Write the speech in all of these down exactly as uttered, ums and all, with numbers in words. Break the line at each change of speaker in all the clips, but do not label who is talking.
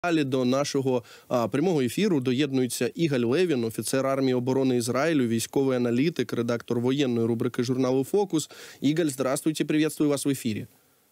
Далі до нашого а, прямого ефіру доєднується Ігаль Левін, офіцер армії оборони Ізраїлю, військовий аналітик, редактор воєнної рубрики журналу «Фокус». Игаль, здравствуйте, приветствую вас в эфире.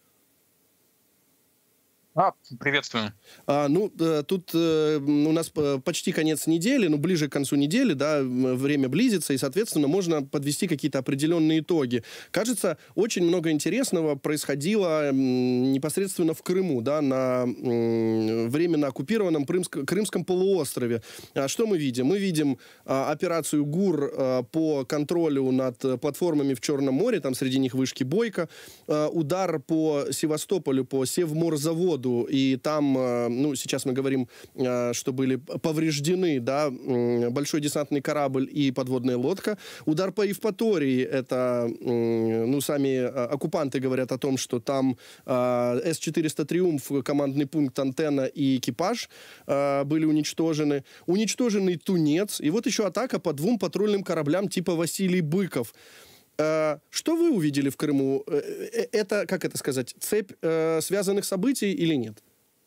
А, приветствую.
А, ну, тут у нас почти конец недели, ну, ближе к концу недели, да, время близится, и, соответственно, можно подвести какие-то определенные итоги. Кажется, очень много интересного происходило непосредственно в Крыму, да, на временно оккупированном Крымском полуострове. Что мы видим? Мы видим операцию ГУР по контролю над платформами в Черном море, там среди них вышки Бойко, удар по Севастополю, по Севморзаводу, и там, ну, сейчас мы говорим, что были повреждены, да, большой десантный корабль и подводная лодка. Удар по Евпатории, это, ну, сами оккупанты говорят о том, что там эс четыреста «Триумф», командный пункт, антенна и экипаж были уничтожены. Уничтоженный Тунец, и вот еще атака по двум патрульным кораблям типа «Василий Быков». Что вы увидели в Крыму? Это, как это сказать, цепь э, связанных событий или нет?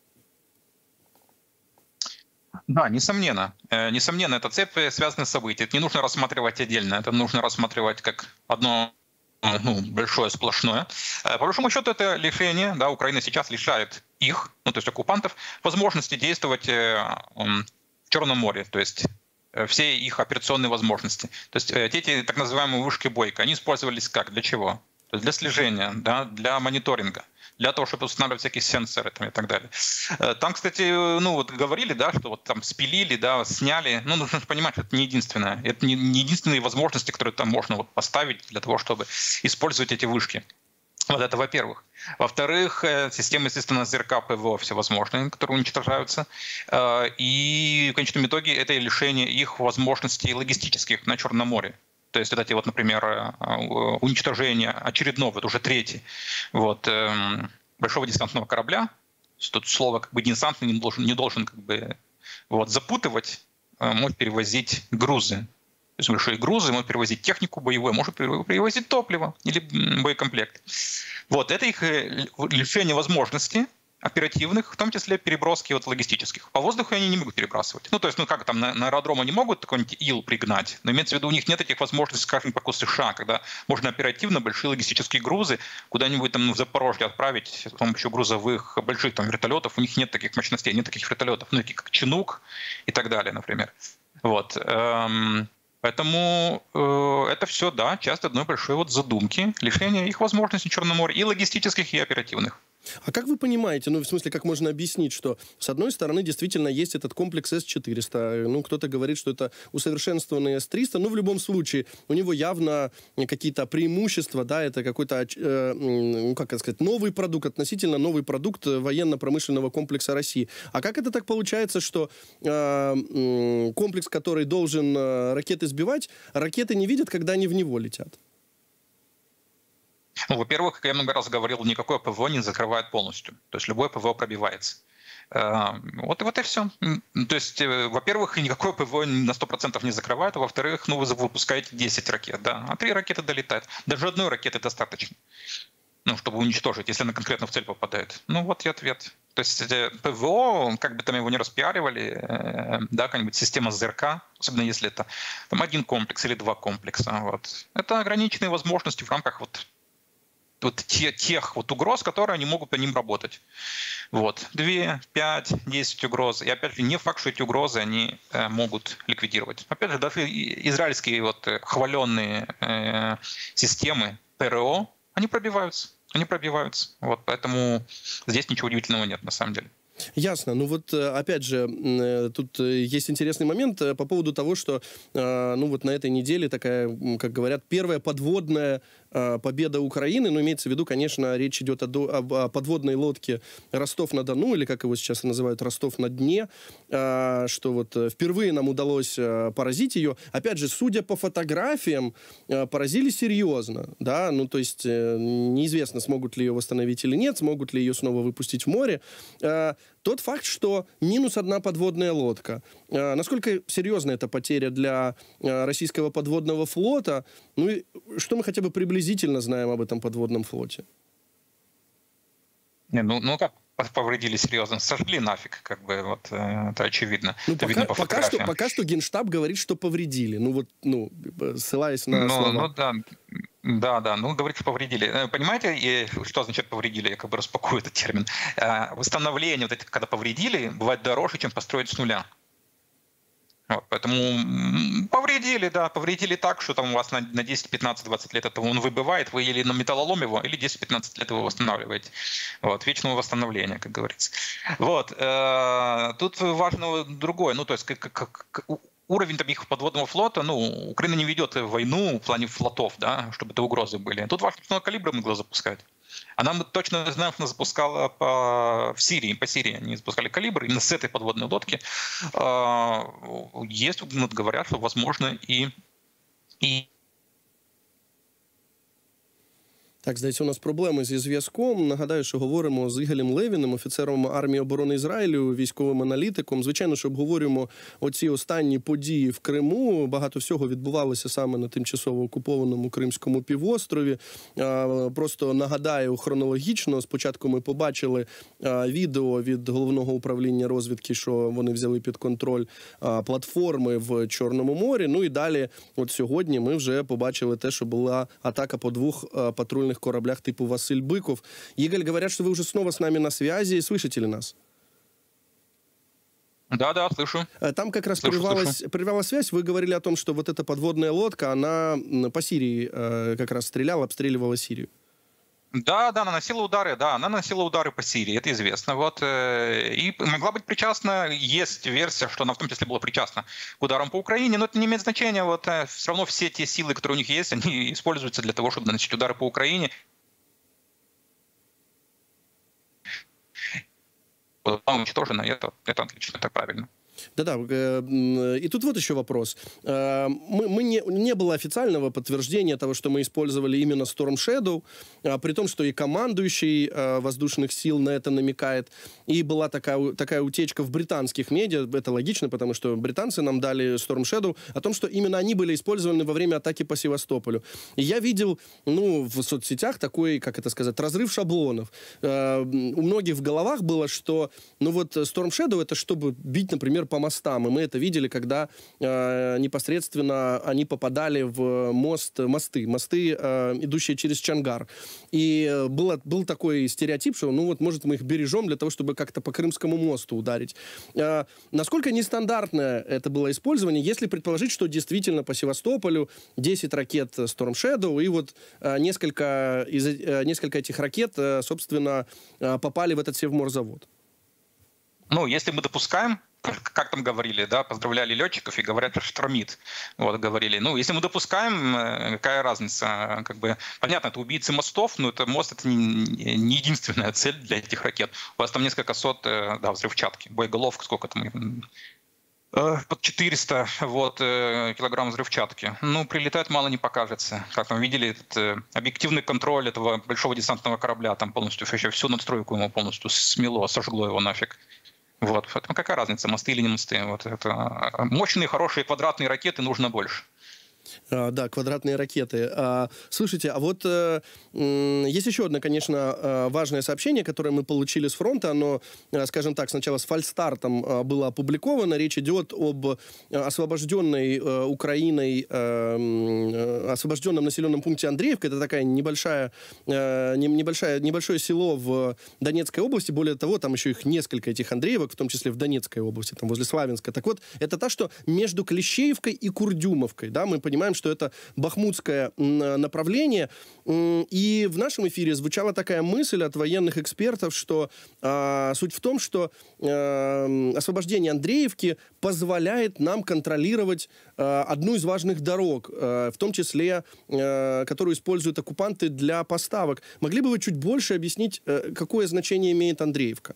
Да, несомненно. Несомненно, это цепь связанных событий. Это не нужно рассматривать отдельно, это нужно рассматривать как одно, ну, большое, сплошное. По большому счету, это лишение, да, Украина сейчас лишает их, ну, то есть оккупантов, возможности действовать в Черном море, то есть все их операционные возможности. То есть эти так называемые вышки Бойко, они использовались как? Для чего? То есть для слежения, да, для мониторинга, для того, чтобы устанавливать всякие сенсоры там, и так далее. Там, кстати, ну вот говорили, да, что вот там спилили, да, сняли. Ну, нужно понимать, что это не единственное. Это не, не единственные возможности, которые там можно вот поставить для того, чтобы использовать эти вышки. Вот это во-первых. Во-вторых, системы, естественно, ЗРК, ПВО всевозможные, которые уничтожаются. И в конечном итоге это лишение их возможностей логистических на Черном море. То есть вот эти вот, например, уничтожение очередного, это уже третий, вот, большого десантного корабля. Тут слово как бы десантный не должен, не должен как бы вот, запутывать, может перевозить грузы. То есть большие грузы, может перевозить технику боевую, может перевозить топливо или боекомплект. Вот, это их лишение возможностей оперативных, в том числе переброски вот логистических. По воздуху они не могут перебрасывать. Ну, то есть, ну как там, на, на аэродром они могут какой-нибудь ил пригнать, но имеется в виду, у них нет этих возможностей, скажем, как у США, когда можно оперативно большие логистические грузы куда-нибудь там в Запорожье отправить с помощью грузовых больших там вертолетов. У них нет таких мощностей, нет таких вертолетов, ну, таких как Чинук и так далее, например. Вот. Поэтому э, это все, да, часть одной большой вот задумки, лишения их возможностей в Черном море, и логистических, и оперативных.
А как вы понимаете, ну, в смысле, как можно объяснить, что, с одной стороны, действительно есть этот комплекс эс четыреста, ну, кто-то говорит, что это усовершенствованный эс триста, но в любом случае у него явно какие-то преимущества, да, это какой-то, э, ну, как это сказать, новый продукт, относительно новый продукт военно-промышленного комплекса России. А как это так получается, что э, комплекс, который должен э, ракеты сбивать, ракеты не видят, когда они в него летят?
Ну, во-первых, как я много раз говорил, никакое ПВО не закрывает полностью. То есть любое ПВО пробивается. Вот и вот и все. То есть, во-первых, никакое ПВО на сто процентов не закрывает, а во-вторых, ну, вы выпускаете десять ракет, да, а три ракеты долетают. Даже одной ракеты достаточно, ну, чтобы уничтожить, если она конкретно в цель попадает. Ну, вот и ответ. То есть ПВО, как бы там его ни распиаривали, да, какая-нибудь система ЗРК, особенно если это там один комплекс или два комплекса, вот, это ограниченные возможности в рамках вот вот те, тех вот угроз, которые они могут по ним работать. Вот. Две, пять, десять угроз. И опять же, не факт, что эти угрозы они э, могут ликвидировать. Опять же, даже израильские вот хваленные э, системы ПРО, они пробиваются. Они пробиваются. Вот. Поэтому здесь ничего удивительного нет на самом деле.
Ясно. Ну вот, опять же, тут есть интересный момент по поводу того, что, ну вот на этой неделе такая, как говорят, первая подводная победа Украины, но имеется в виду, конечно, речь идет о, о подводной лодке Ростов-на-Дону, или как его сейчас называют, Ростов-на-Дне, что вот впервые нам удалось поразить ее. Опять же, судя по фотографиям, поразили серьезно, да, ну то есть неизвестно, смогут ли ее восстановить или нет, смогут ли ее снова выпустить в море. Тот факт, что минус одна подводная лодка. Насколько серьезна эта потеря для российского подводного флота? Ну и что мы хотя бы приблизительно знаем об этом подводном флоте?
Не, ну, ну как? повредили серьезно, сожгли нафиг, как бы, вот, это очевидно.
Ну,
это
пока,
видно по
пока, что, пока что Генштаб говорит, что повредили. Ну, вот, ну, ссылаясь на
ну,
слова.
Ну, да, да, да, ну, говорит, что повредили. Понимаете, что означает повредили? Я как бы распакую этот термин. Восстановление, вот эти, когда повредили, бывает дороже, чем построить с нуля. Вот, поэтому повредили, да, повредили так, что там у вас на, на десять, пятнадцать, двадцать лет этого он выбывает, вы или на металлолом его, или десять-пятнадцать лет его восстанавливаете. Вот, вечного восстановления, как говорится. Вот, э, тут важно другое, ну, то есть как, как, как, уровень там, их подводного флота, ну, Украина не ведет войну в плане флотов, да, чтобы это угрозы были. Тут важно, что калибры могло запускать. Она, мы точно знаем, что она запускала по, в Сирии, по Сирии они запускали калибр, именно с этой подводной лодки. Есть, вот, говорят, что возможно и... и
Так, здається, у нас проблеми зі зв'язком. Нагадаю, що говоримо з Ігорем Левіним, офіцером армії оборони Ізраїлю, військовим аналітиком. Звичайно, що обговорюємо оці останні події в Криму. Багато всього відбувалося саме на тимчасово окупованому Кримському півострові. Просто нагадаю хронологічно. Спочатку ми побачили відео від Головного управління розвідки, що вони взяли під контроль платформи в Чорному морі. Ну і далі, от сьогодні, ми вже побачили те, що була атака по двох патрульних кораблях типу Василь Быков. Игорь, говорят, что вы уже снова с нами на связи. Слышите ли нас?
Да, да, слышу.
Там как раз
слышу,
прервалась,
слышу.
прервалась связь. Вы говорили о том, что вот эта подводная лодка, она по Сирии как раз стреляла, обстреливала Сирию.
Да, да, наносила удары, да, она наносила удары по Сирии, это известно. Вот, и могла быть причастна, есть версия, что она в том числе была причастна к ударам по Украине, но это не имеет значения. Вот, все равно все те силы, которые у них есть, они используются для того, чтобы наносить удары по Украине. Уничтожено, это, это отлично, это правильно.
Да-да, и тут вот еще вопрос. Мы, мы не, не было официального подтверждения того, что мы использовали именно Storm Shadow, при том, что и командующий воздушных сил на это намекает. И была такая, такая утечка в британских медиа, это логично, потому что британцы нам дали Storm Shadow, о том, что именно они были использованы во время атаки по Севастополю. И я видел, ну, в соцсетях такой, как это сказать, разрыв шаблонов. У многих в головах было, что, ну вот, Storm Shadow это чтобы бить, например, по мостам. И мы это видели, когда э, непосредственно они попадали в мост, мосты, мосты, э, идущие через Чангар. И было, был такой стереотип, что, ну вот, может, мы их бережем для того, чтобы как-то по Крымскому мосту ударить. Э, насколько нестандартное это было использование, если предположить, что действительно по Севастополю десять ракет Storm Shadow, и вот э, несколько, из, э, несколько этих ракет, э, собственно, э, попали в этот Севморзавод?
Ну, если мы допускаем, как там говорили, да, поздравляли летчиков и говорят, что штормит, вот, говорили. Ну, если мы допускаем, какая разница, как бы, понятно, это убийцы мостов, но это мост, это не, не единственная цель для этих ракет. У вас там несколько сот, да, взрывчатки, боеголовок, сколько там, под четыреста, вот, килограмм взрывчатки. Ну, прилетает, мало не покажется. Как там видели, этот объективный контроль этого большого десантного корабля, там полностью, еще всю надстройку ему полностью смело, сожгло его нафиг. Вот, поэтому какая разница, мосты или не мосты? Вот это мощные, хорошие квадратные ракеты нужно больше.
А, да, квадратные ракеты. А, слушайте, а вот э, э, есть еще одно, конечно, важное сообщение, которое мы получили с фронта. Оно, скажем так, сначала с фальстартом было опубликовано. Речь идет об освобожденной э, Украиной, э, освобожденном населенном пункте Андреевка. Это такая небольшая, э, небольшая, небольшое село в Донецкой области. Более того, там еще их несколько, этих Андреевок, в том числе в Донецкой области, там возле Славянска. Так вот, это та, что между Клещеевкой и Курдюмовкой, да, мы понимаем, что это бахмутское направление. И в нашем эфире звучала такая мысль от военных экспертов, что э, суть в том, что э, освобождение Андреевки позволяет нам контролировать э, одну из важных дорог, э, в том числе, э, которую используют оккупанты для поставок. Могли бы вы чуть больше объяснить, э, какое значение имеет Андреевка?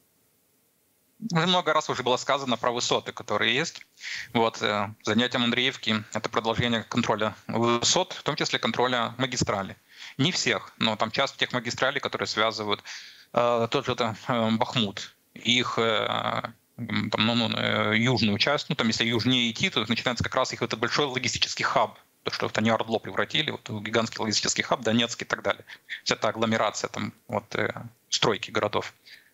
Много раз уже было сказано про высоты, которые есть. Вот, э, занятием Андреевки — это продолжение контроля высот, в том числе контроля магистрали. Не всех, но там часть тех магистралей, которые связывают э, тот же это, э, Бахмут, их э, там, ну, э, южную часть. Ну, там, если южнее идти, то начинается как раз их этот большой логистический хаб. То, что вот они Ордло превратили, вот, гигантский логистический хаб, Донецк и так далее. Вся эта агломерация, там, вот, э, стройки городов.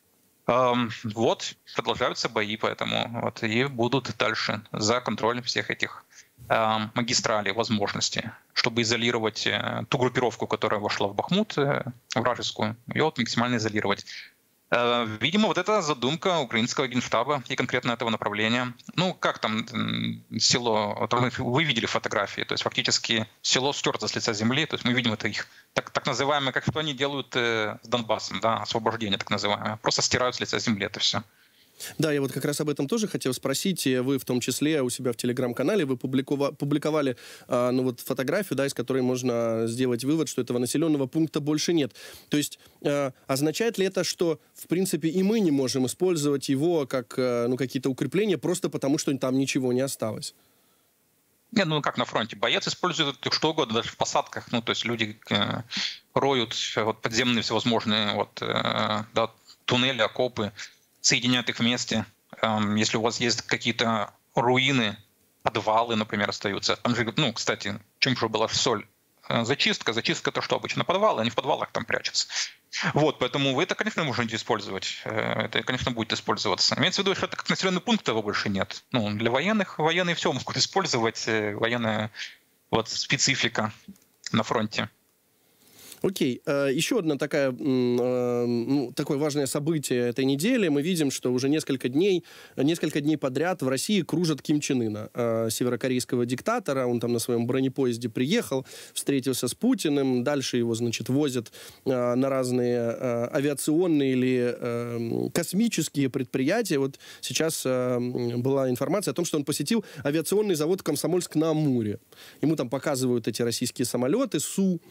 Вот, продолжаются бои, поэтому вот, и будут дальше за контролем всех этих э, магистралей, возможностей, чтобы изолировать э, ту группировку, которая вошла в Бахмут, э, вражескую, ее вот максимально изолировать. Э, видимо, вот это задумка украинского генштаба и конкретно этого направления. Ну, как там э, село, вот вы видели фотографии, то есть фактически село стерто с лица земли, то есть мы видим это их так, так называемое, как что они делают э, с Донбассом, да, освобождение так называемое, просто стирают с лица земли это все.
Да, я вот как раз об этом тоже хотел спросить. Вы в том числе у себя в Телеграм-канале вы публикова- публиковали а, ну, вот фотографию, да, из которой можно сделать вывод, что этого населенного пункта больше нет. То есть а, означает ли это, что, в принципе, и мы не можем использовать его как а, ну, какие-то укрепления просто потому, что там ничего не осталось?
Не, ну как на фронте. Боец использует что угодно, даже в посадках. Ну, то есть люди э, роют вот, подземные всевозможные вот, э, да, туннели, окопы, соединяют их вместе. Эм, если у вас есть какие-то руины, подвалы, например, остаются. Там же, ну, кстати, чем же была соль? Э, зачистка. Зачистка — это что обычно? Подвалы, они в подвалах там прячутся. Вот, поэтому вы это, конечно, можете использовать. Э, это, конечно, будет использоваться. Имеется в виду, что это как населенный пункт, его больше нет. Ну, для военных, военные все могут использовать. Э, военная вот, специфика на фронте.
Окей. Еще одно такая, ну, такое важное событие этой недели. Мы видим, что уже несколько дней, несколько дней подряд в России кружат Ким Чен Ына, северокорейского диктатора. Он там на своем бронепоезде приехал, встретился с Путиным. Дальше его, значит, возят на разные авиационные или космические предприятия. Вот сейчас была информация о том, что он посетил авиационный завод Комсомольск-на-Амуре. Ему там показывают эти российские самолеты Су.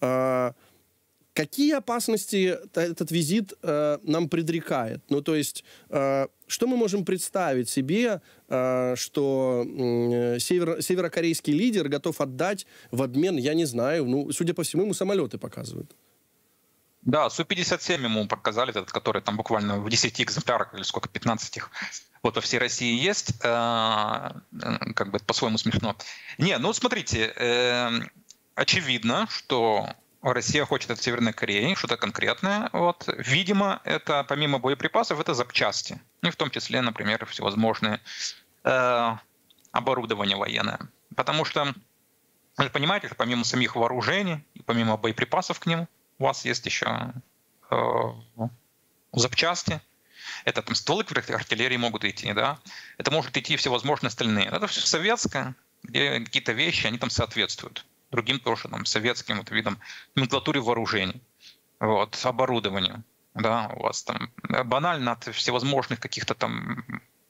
Какие опасности этот визит э, нам предрекает? Ну, то есть, э, что мы можем представить себе, э, что э, север, северокорейский лидер готов отдать в обмен, я не знаю, ну, судя по всему, ему самолеты показывают.
Да, Су пятьдесят семь ему показали, этот, который там буквально в десяти экземплярах или сколько, пятнадцать их, вот по всей России есть, э, как бы по-своему смешно. Не, ну, смотрите, э, очевидно, что Россия хочет от Северной Кореи что-то конкретное. Вот. Видимо, это помимо боеприпасов, это запчасти. Ну, в том числе, например, всевозможные э, оборудование военное. Потому что, вы понимаете, что помимо самих вооружений и помимо боеприпасов к ним, у вас есть еще э, запчасти. Это там стволы к артиллерии могут идти, да. Это может идти всевозможные остальные. Это все советское, где какие-то вещи, они там соответствуют другим тоже там, советским вот, видам номенклатуре вооружений, вот, оборудованию. Да, у вас там банально от всевозможных каких-то там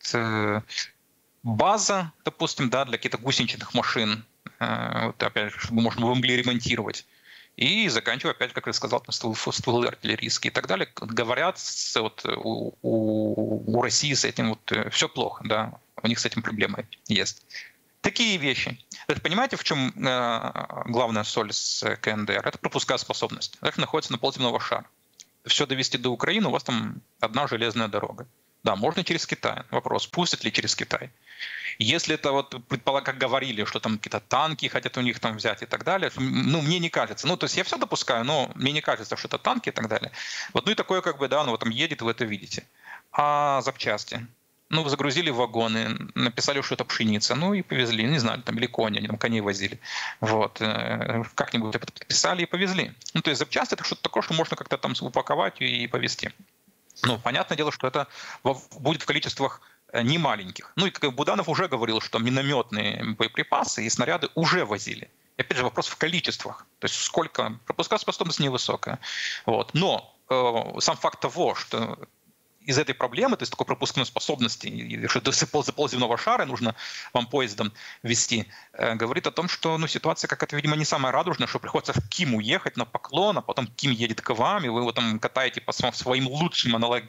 база, допустим, да, для каких-то гусеничных машин, вот, опять же, чтобы можно было ремонтировать. И заканчивая, опять, как я сказал, там, стволы, стволы артиллерийские и так далее. Говорят, вот, у, у, у России с этим вот, все плохо, да, у них с этим проблемы есть. Такие вещи. Вы понимаете, в чем э, главная соль с КНДР? Это пропускоспособность. Это находится на полземного шара. Все довести до Украины, у вас там одна железная дорога. Да, можно через Китай. Вопрос, пустят ли через Китай? Если это вот, предполагаю, как говорили, что там какие-то танки хотят у них там взять и так далее, ну, мне не кажется. Ну, то есть я все допускаю, но мне не кажется, что это танки и так далее. Вот, ну и такое, как бы, да, ну вот там едет, вы это видите. А запчасти? Ну, загрузили в вагоны, написали, что это пшеница, ну и повезли, не знаю, там или кони, они там коней возили. Вот. Как-нибудь это подписали и повезли. Ну, то есть запчасти — это что-то такое, что можно как-то там упаковать и повезти. Ну, понятное дело, что это будет в количествах немаленьких. Ну и как Буданов уже говорил, что минометные боеприпасы и снаряды уже возили. И опять же вопрос в количествах. То есть сколько, пропускоспособность невысокая. Вот. Но э, сам факт того, что из этой проблемы, то есть такой пропускной способности, что до полземного шара нужно вам поездом везти, э, говорит о том, что ну, ситуация какая-то, видимо, не самая радужная, что приходится в Киму ехать на поклон, а потом Ким едет к вам, и вы его там катаете по своим лучшим аналог,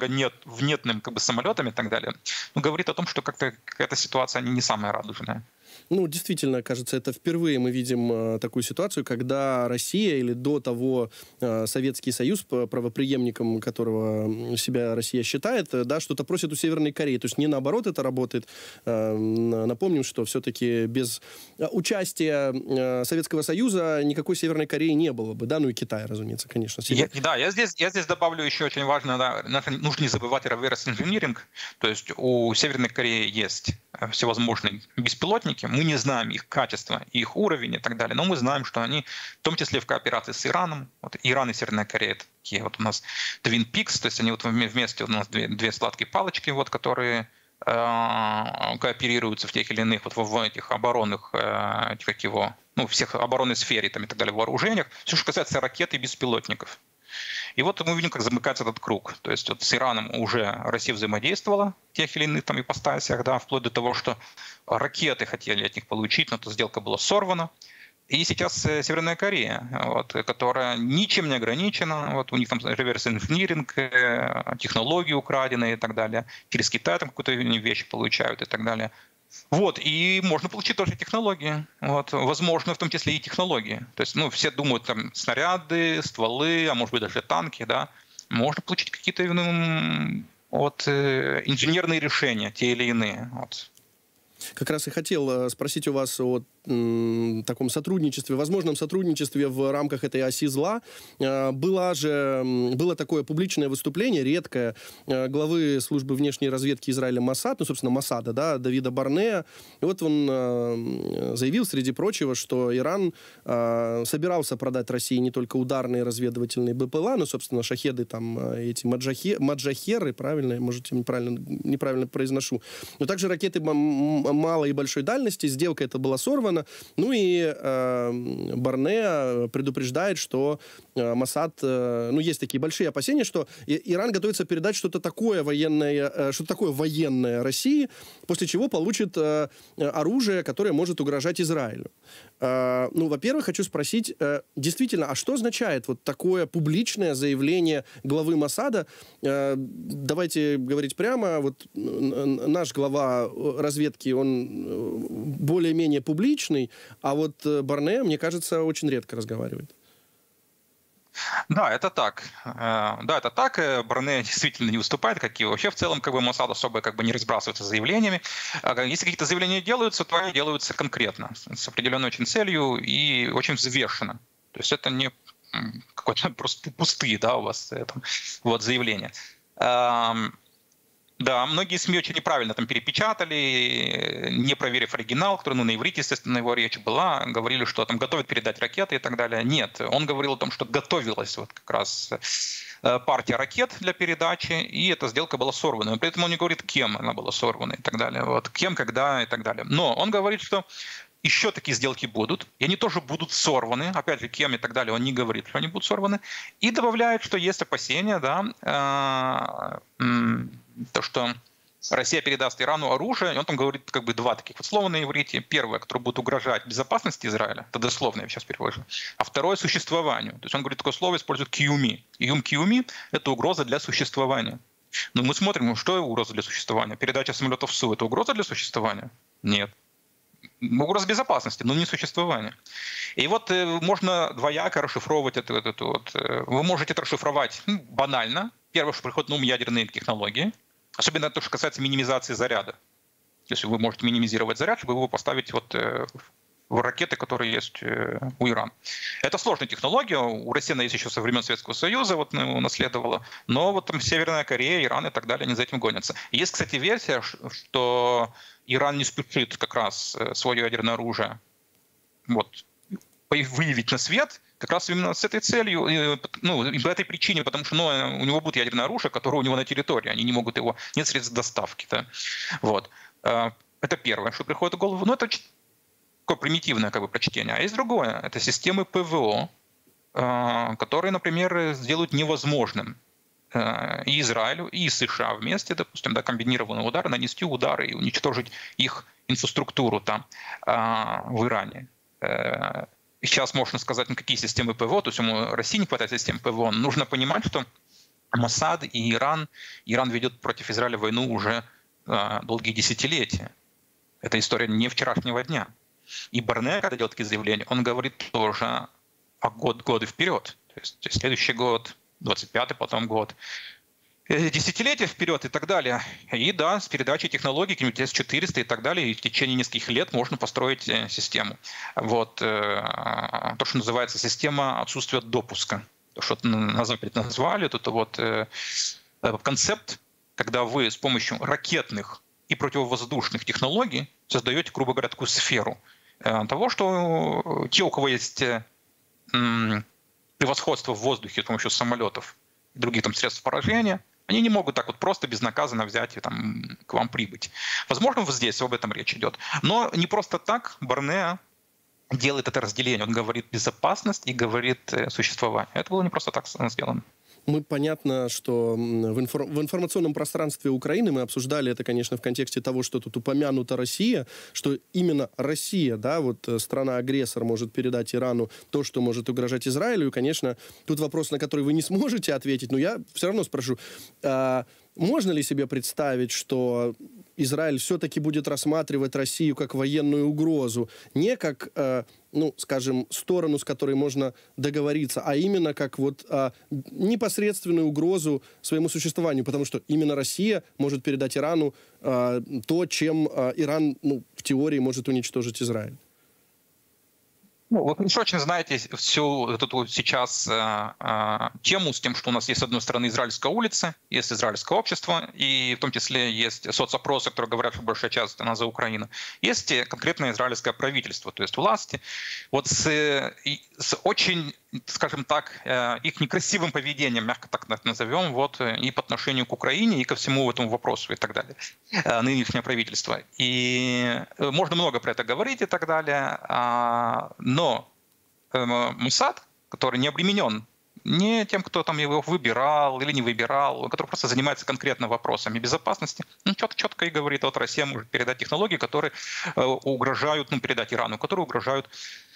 аналогонетным как бы, самолетам и так далее. Ну, говорит о том, что как-то какая-то ситуация не самая радужная.
Ну, действительно, кажется, это впервые мы видим э, такую ситуацию, когда Россия или до того э, Советский Союз, правопреемником которого себя Россия считает, э, да, что-то просит у Северной Кореи. То есть не наоборот это работает. Э, напомним, что все-таки без участия э, Советского Союза никакой Северной Кореи не было бы, да, ну и Китая, разумеется, конечно.
Я, да, я здесь, я здесь добавлю еще очень важно, да, нужно не забывать reverse engineering, то есть у Северной Кореи есть всевозможные беспилотники, мы не знаем их качество, их уровень и так далее, но мы знаем, что они, в том числе в кооперации с Ираном, вот Иран и Северная Корея, такие вот у нас Twin Peaks, то есть они вот вместе, у нас две, две сладкие палочки, вот, которые э, кооперируются в тех или иных вот в этих оборонных, э, как его, ну, всех оборонной сфере там, и так далее, вооружениях, все, что касается ракет и беспилотников. И вот мы видим, как замыкается этот круг. То есть вот с Ираном уже Россия взаимодействовала в тех или иных там ипостасях, да, вплоть до того, что ракеты хотели от них получить, но эта сделка была сорвана. И сейчас Северная Корея, вот, которая ничем не ограничена, вот, у них там реверс-инжиниринг, технологии украденные и так далее, через Китай там какую-то вещи получают и так далее. Вот, и можно получить тоже технологии. Вот, возможно, в том числе и технологии. То есть, ну, все думают, там, снаряды, стволы, а может быть даже танки, да. Можно получить какие-то ну, вот, инженерные решения, те или иные. Вот.
Как раз и хотел спросить у вас о м, таком сотрудничестве, возможном сотрудничестве в рамках этой оси зла. Было же было такое публичное выступление, редкое, главы службы внешней разведки Израиля Моссад, ну, собственно, Моссада, да, Давида Барнея. И вот он заявил, среди прочего, что Иран собирался продать России не только ударные разведывательные БПЛА, но, собственно, шахеды, там, эти маджахе, маджахеры, правильно, может, я неправильно, неправильно произношу, но также ракеты малой и большой дальности. Сделка эта была сорвана. Ну и э, Барнея предупреждает, что э, Моссад, э, ну, есть такие большие опасения, что и, Иран готовится передать что-то такое военное, э, что-то такое военное России, после чего получит э, оружие, которое может угрожать Израилю. Э, ну, во-первых, хочу спросить, э, действительно, а что означает вот такое публичное заявление главы Моссада? Э, давайте говорить прямо, вот наш глава разведки, он более-менее публичный, а вот Барнея, мне кажется, очень редко разговаривает.
Да, это так. Да, это так. Барнея действительно не выступает, как и вообще в целом как бы Моссад особо как бы не разбрасывается заявлениями. Если какие-то заявления делаются, то они делаются конкретно, с определенной очень целью и очень взвешенно. То есть это не какой-то просто пустые, да, у вас это, вот заявления. Да, многие СМИ очень неправильно там перепечатали, не проверив оригинал, который, ну, на иврите, естественно, его речь была, говорили, что там готовят передать ракеты и так далее. Нет, он говорил о том, что готовилась вот как раз партия ракет для передачи, и эта сделка была сорвана. При этом он не говорит, кем она была сорвана и так далее, вот, кем, когда и так далее. Но он говорит, что еще такие сделки будут, и они тоже будут сорваны. Опять же, кем и так далее, он не говорит, что они будут сорваны. И добавляет, что есть опасения, да, то, что Россия передаст Ирану оружие, и он там говорит как бы два таких вот слова на иврите. Первое, которое будет угрожать безопасности Израиля, это дословно я сейчас перевожу, а второе — существованию. То есть он говорит, такое слово использует киуми. Июм киуми — это угроза для существования. Но мы смотрим, что угроза для существования. Передача самолетов СУ — это угроза для существования? Нет. Угроза безопасности, но не существования. И вот э, можно двояко расшифровывать это, это, это вот. Вы можете это расшифровать ну, банально. Первое, что приходит на ум — ядерные технологии. Особенно то, что касается минимизации заряда. То есть вы можете минимизировать заряд, чтобы его поставить вот, э, в ракеты, которые есть э, у Ирана. Это сложная технология. У России она есть еще со времен Советского Союза, вот, унаследовала. Но вот там Северная Корея, Иран и так далее, они за этим гонятся. Есть, кстати, версия, что Иран не спешит как раз свое ядерное оружие вот, выявить на свет, как раз именно с этой целью, ну, и по этой причине, потому что ну, у него будет ядерное оружие, которое у него на территории, они не могут его, нет средств доставки. Да? Вот. Это первое, что приходит в голову. Но это такое примитивное как бы, прочтение. А есть другое, это системы ПВО, которые, например, сделают невозможным и Израилю, и США вместе, допустим, да, комбинированный удар, нанести удары и уничтожить их инфраструктуру там, в Иране. И сейчас можно сказать, ну какие системы ПВО, то есть ему России не хватает систем ПВО. Но нужно понимать, что Моссад и Иран, Иран ведет против Израиля войну уже долгие десятилетия. Это история не вчерашнего дня. И Барнеа, когда делает такие заявления, он говорит тоже о год, годы вперед. То есть следующий год, двадцать пятый, потом год, десятилетия вперед и так далее. И да, с передачей технологий, каким-нибудь эс четыреста и так далее, и в течение нескольких лет можно построить систему. Вот то, что называется система отсутствия допуска. То, что на Западе назвали, это вот концепт, когда вы с помощью ракетных и противовоздушных технологий создаете, грубо говоря, такую сферу того, что те, у кого есть превосходство в воздухе с помощью самолетов и других там средств поражения, они не могут так вот просто безнаказанно взять и там к вам прибыть. Возможно, вот здесь об этом речь идет. Но не просто так Барнеа делает это разделение. Он говорит безопасность и говорит существование. Это было не просто так сделано.
Мы, понятно, что в, инфор в информационном пространстве Украины мы обсуждали это, конечно, в контексте того, что тут упомянута Россия, что именно Россия, да, вот страна-агрессор может передать Ирану то, что может угрожать Израилю. И, конечно, тут вопрос, на который вы не сможете ответить, но я все равно спрошу, а можно ли себе представить, что Израиль все-таки будет рассматривать Россию как военную угрозу, не как, э, ну, скажем, сторону, с которой можно договориться, а именно как вот э, непосредственную угрозу своему существованию, потому что именно Россия может передать Ирану э, то, чем э, Иран, ну, в теории может уничтожить Израиль?
Ну, вы хорошо очень знаете всю эту вот сейчас э, э, тему с тем, что у нас есть, с одной стороны, израильская улица, есть израильское общество, и в том числе есть соцопросы, которые говорят, что большая часть она за Украину. Есть конкретное израильское правительство, то есть власти. Вот с, с очень, скажем так, э, их некрасивым поведением, мягко так назовем, вот, и по отношению к Украине, и ко всему этому вопросу и так далее, э, нынешнее правительство. И можно много про это говорить и так далее, э, но Но Моссад, который не обременен не тем, кто там его выбирал или не выбирал, который просто занимается конкретно вопросами безопасности, он четко, четко и говорит, вот Россия может передать технологии, которые угрожают, ну, передать Ирану, которые угрожают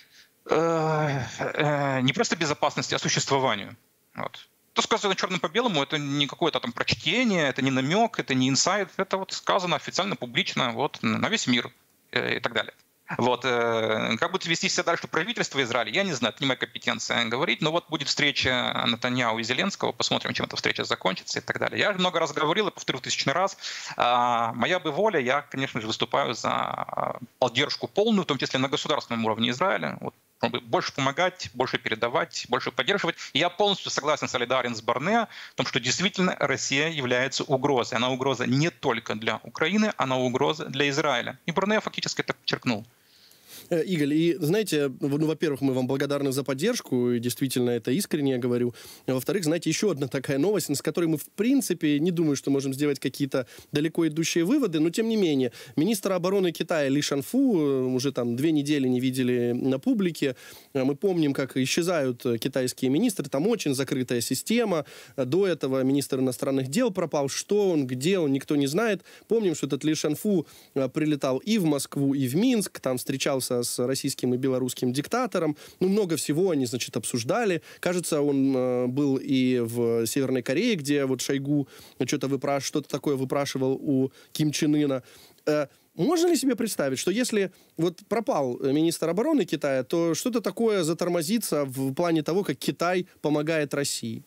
э, э, не просто безопасности, а существованию. Вот. То сказано черным по белому, это не какое-то там прочтение, это не намек, это не инсайд, это вот сказано официально, публично, вот, на весь мир э, и так далее. Вот, э, как будет вести себя дальше правительство Израиля, я не знаю, это не моя компетенция говорить, но вот будет встреча Нетаньяху и Зеленского, посмотрим, чем эта встреча закончится и так далее. Я много раз говорил и повторю тысячный раз, э, моя бы воля, я, конечно же, выступаю за поддержку полную, в том числе на государственном уровне Израиля, вот, больше помогать, больше передавать, больше поддерживать. И я полностью согласен, солидарен с Барнеа в том, что действительно Россия является угрозой. Она угроза не только для Украины, она угроза для Израиля. И Барнеа фактически это подчеркнул.
Игорь, и знаете, ну, во-первых, мы вам благодарны за поддержку, и действительно это искренне я говорю. А во-вторых, знаете, еще одна такая новость, с которой мы, в принципе, не думаю, что можем сделать какие-то далеко идущие выводы, но тем не менее, министра обороны Китая Ли Шанфу уже там две недели не видели на публике. Мы помним, как исчезают китайские министры, там очень закрытая система. До этого министр иностранных дел пропал. Что он, где он, никто не знает. Помним, что этот Ли Шанфу прилетал и в Москву, и в Минск, там встречался с российским и белорусским диктатором. Ну, много всего они, значит, обсуждали. Кажется, он э, был и в Северной Корее, где вот Шойгу что-то выпраш... что-то такое выпрашивал у Ким Чен Ына. Э, можно ли себе представить, что если вот пропал министр обороны Китая, то что-то такое затормозится в плане того, как Китай помогает России?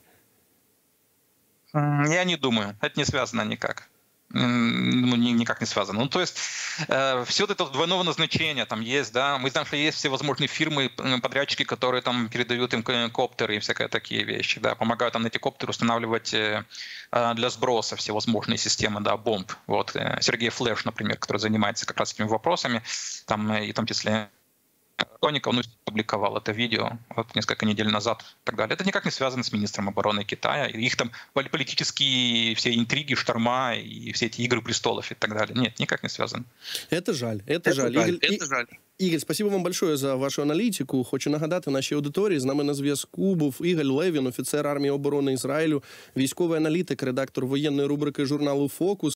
Я не думаю. Это не связано никак. Ну, никак не связано. Ну, то есть э, все это двойного назначения там есть, да. Мы знаем, что есть все возможные фирмы, подрядчики, которые там передают им коптеры и всякие такие вещи, да, помогают там на эти коптеры устанавливать э, для сброса всевозможные системы, да, бомб. Вот э, Сергей Флеш, например, который занимается как раз этими вопросами, там и в том числе Тоников, ну, публиковал это видео вот несколько недель назад и так далее. Это никак не связано с министром обороны Китая. Их там политические все интриги, шторма и все эти игры престолов и так далее. Нет, никак не связано.
Это жаль, это, это жаль.
жаль.
Игорь,
это жаль.
Ігор, спасибо вам большое за вашу аналітику. Хочу нагадати нашій аудиторії, з нами на зв'язку був Ігор Левін, офіцер армії оборони Ізраїлю, військовий аналітик, редактор воєнної рубрики журналу «Фокус».